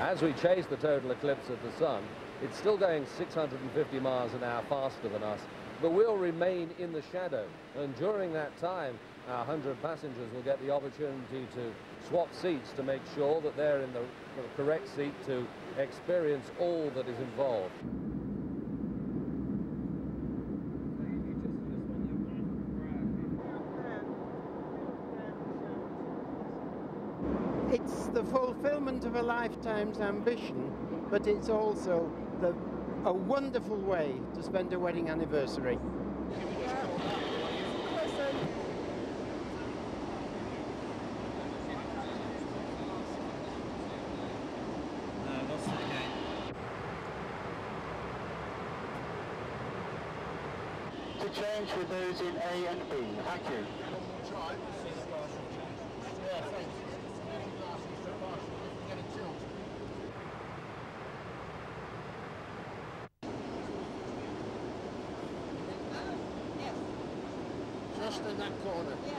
As we chase the total eclipse of the sun, it's still going 650 miles an hour faster than us, but we'll remain in the shadow. And during that time, our 100 passengers will get the opportunity to swap seats to make sure that they're in the correct seat to experience all that is involved. It's the fulfillment of a lifetime's ambition, but it's also a wonderful way to spend a wedding anniversary. To change with those in A and B. Thank you. Just in that corner.